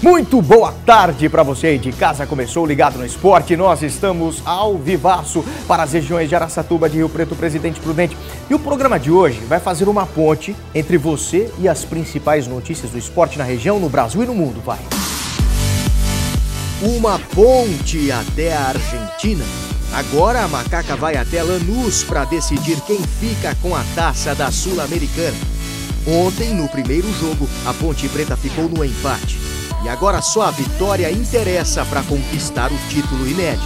Muito boa tarde para você aí de casa. Começou Ligado no Esporte. Nós estamos ao vivaço para as regiões de Araçatuba, de Rio Preto, Presidente Prudente. E o programa de hoje vai fazer uma ponte entre você e as principais notícias do esporte na região, no Brasil e no mundo. Vai! Uma ponte até a Argentina. Agora a Macaca vai até Lanús para decidir quem fica com a taça da Sul-Americana. Ontem, no primeiro jogo, a Ponte Preta ficou no empate. E agora só a vitória interessa para conquistar o título inédito.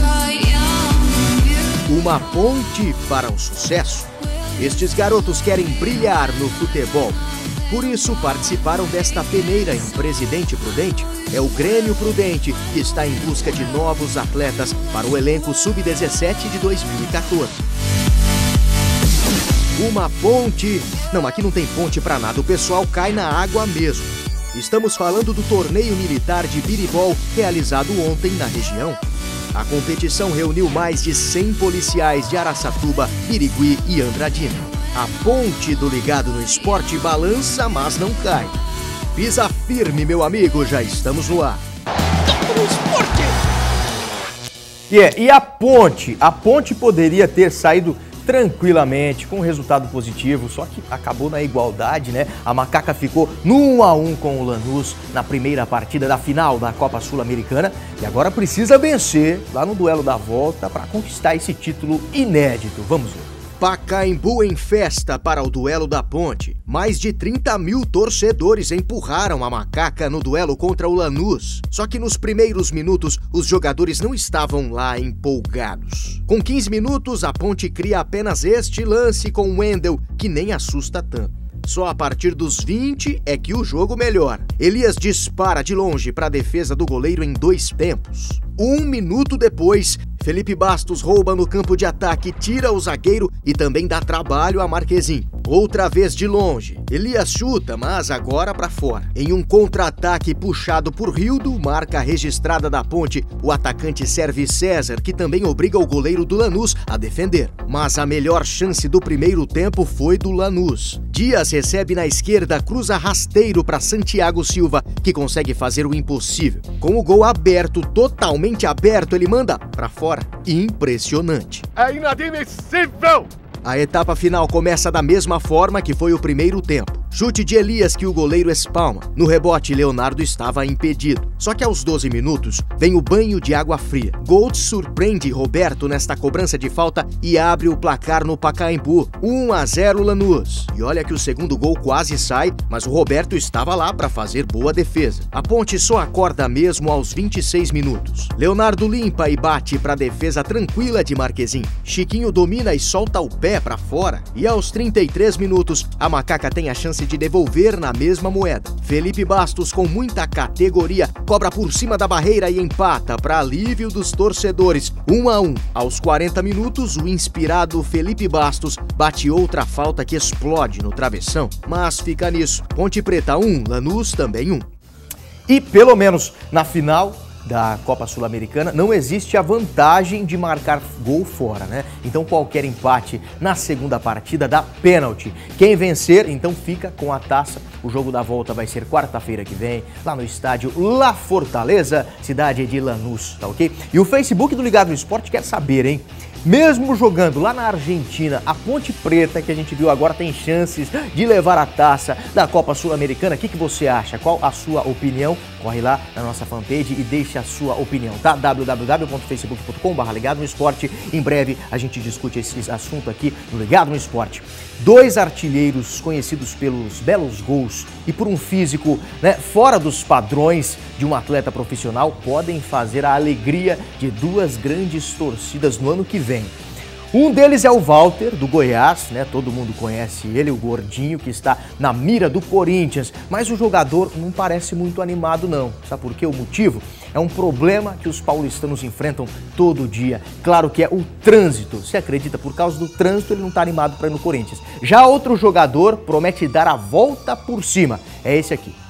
Uma ponte para o sucesso. Estes garotos querem brilhar no futebol. Por isso participaram desta peneira em Presidente Prudente. É o Grêmio Prudente que está em busca de novos atletas para o elenco Sub-17 de 2014. Uma ponte... Não, aqui não tem ponte para nada, o pessoal cai na água mesmo. Estamos falando do torneio militar de biribol realizado ontem na região. A competição reuniu mais de 100 policiais de Araçatuba, Birigui e Andradina. A ponte do Ligado no Esporte balança, mas não cai. Pisa firme, meu amigo, já estamos no ar. Ligado no Esporte! E a ponte poderia ter saído tranquilamente, com um resultado positivo, só que acabou na igualdade, né? A Macaca ficou no 1-1 com o Lanús na primeira partida da final da Copa Sul-Americana e agora precisa vencer lá no duelo da volta para conquistar esse título inédito. Vamos ver. Pacaembu em festa para o duelo da ponte. Mais de 30 mil torcedores empurraram a Macaca no duelo contra o Lanús. Só que nos primeiros minutos, os jogadores não estavam lá empolgados. Com 15 minutos, a ponte cria apenas este lance com o Wendel, que nem assusta tanto. Só a partir dos 20 é que o jogo melhora. Elias dispara de longe para a defesa do goleiro em 2 tempos. 1 minuto depois, Felipe Bastos rouba no campo de ataque, tira o zagueiro e também dá trabalho a Marquezin. Outra vez de longe, Elias chuta, mas agora para fora. Em um contra-ataque puxado por Rildo, marca registrada da ponte, o atacante serve César, que também obriga o goleiro do Lanús a defender. Mas a melhor chance do primeiro tempo foi do Lanús. Dias recebe na esquerda, cruza rasteiro para Santiago Silva, que consegue fazer o impossível. Com o gol aberto, totalmente aberto, ele manda para fora. Impressionante. É inadmissível! A etapa final começa da mesma forma que foi o primeiro tempo. Chute de Elias que o goleiro espalma. No rebote, Leonardo estava impedido. Só que aos 12 minutos, vem o banho de água fria. Gold surpreende Roberto nesta cobrança de falta e abre o placar no Pacaembu. 1-0 Lanús. E olha que o segundo gol quase sai, mas o Roberto estava lá para fazer boa defesa. A ponte só acorda mesmo aos 26 minutos. Leonardo limpa e bate para a defesa tranquila de Marquezin. Chiquinho domina e solta o pé para fora. E aos 33 minutos, a Macaca tem a chance de devolver na mesma moeda. Felipe Bastos, com muita categoria, cobra por cima da barreira e empata para alívio dos torcedores. 1-1. Aos 40 minutos, o inspirado Felipe Bastos bate outra falta que explode no travessão. Mas fica nisso. Ponte Preta 1, Lanús também 1. E pelo menos na final da Copa Sul-Americana não existe a vantagem de marcar gol fora, né? Então qualquer empate na segunda partida dá pênalti. Quem vencer, então fica com a taça. O jogo da volta vai ser quarta-feira que vem, lá no estádio La Fortaleza, cidade de Lanús, tá ok? E o Facebook do Ligado no Esporte quer saber, hein? Mesmo jogando lá na Argentina, a Ponte Preta, que a gente viu agora, tem chances de levar a taça da Copa Sul-Americana. O que você acha? Qual a sua opinião? Corre lá na nossa fanpage e deixe a sua opinião, tá? www.facebook.com/Ligado no Esporte. Em breve a gente discute esse assunto aqui no Ligado no Esporte. 2 artilheiros conhecidos pelos belos gols e por um físico, né, fora dos padrões de um atleta profissional podem fazer a alegria de 2 grandes torcidas no ano que vem. Um deles é o Walter, do Goiás, né? Todo mundo conhece ele, o gordinho, que está na mira do Corinthians. Mas o jogador não parece muito animado, não. Sabe por quê? O motivo é um problema que os paulistanos enfrentam todo dia. Claro que é o trânsito. Se acredita, por causa do trânsito, ele não está animado para ir no Corinthians. Já outro jogador promete dar a volta por cima. É esse aqui.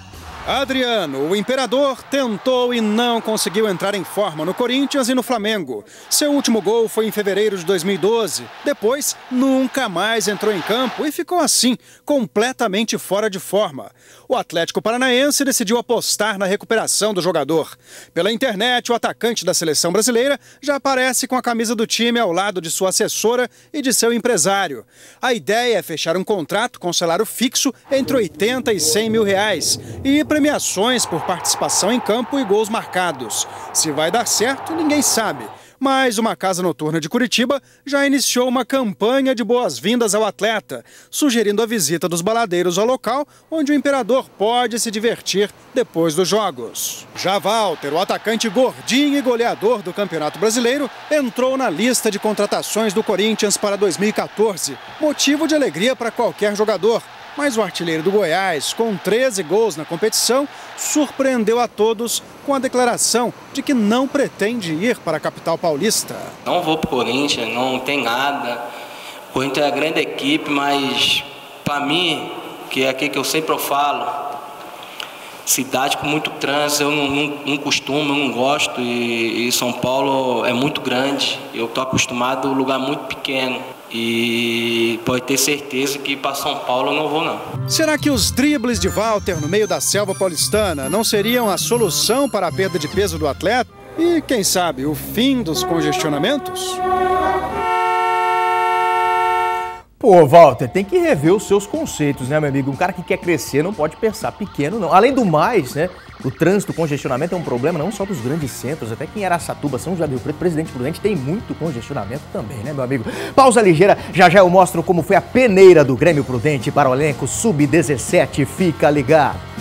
Adriano, o imperador, tentou e não conseguiu entrar em forma no Corinthians e no Flamengo. Seu último gol foi em fevereiro de 2012. Depois, nunca mais entrou em campo e ficou assim, completamente fora de forma. O Atlético Paranaense decidiu apostar na recuperação do jogador. Pela internet, o atacante da seleção brasileira já aparece com a camisa do time ao lado de sua assessora e de seu empresário. A ideia é fechar um contrato com salário fixo entre 80 e 100 mil reais e premiações por participação em campo e gols marcados. Se vai dar certo, ninguém sabe. Mas uma casa noturna de Curitiba já iniciou uma campanha de boas-vindas ao atleta, sugerindo a visita dos baladeiros ao local, onde o imperador pode se divertir depois dos jogos. Já Walter, o atacante gordinho e goleador do Campeonato Brasileiro, entrou na lista de contratações do Corinthians para 2014, motivo de alegria para qualquer jogador. Mas o artilheiro do Goiás, com 13 gols na competição, surpreendeu a todos com a declaração de que não pretende ir para a capital paulista. Não vou para o Corinthians, não tem nada. O Corinthians é uma grande equipe, mas para mim, que é aqui que eu sempre falo, cidade com muito trânsito, eu não costumo, eu não gosto. E São Paulo é muito grande, eu estou acostumado a um lugar muito pequeno. E pode ter certeza que para São Paulo eu não vou, não. Será que os dribles de Walter no meio da selva paulistana não seriam a solução para a perda de peso do atleta? E, quem sabe, o fim dos congestionamentos? Pô, Walter, tem que rever os seus conceitos, né, meu amigo? Um cara que quer crescer não pode pensar pequeno, não. Além do mais, né, o trânsito, o congestionamento é um problema não só dos grandes centros, até que em Araçatuba, São José do Rio Preto, Presidente Prudente tem muito congestionamento também, né, meu amigo? Pausa ligeira, já já eu mostro como foi a peneira do Grêmio Prudente para o elenco Sub-17, fica ligado.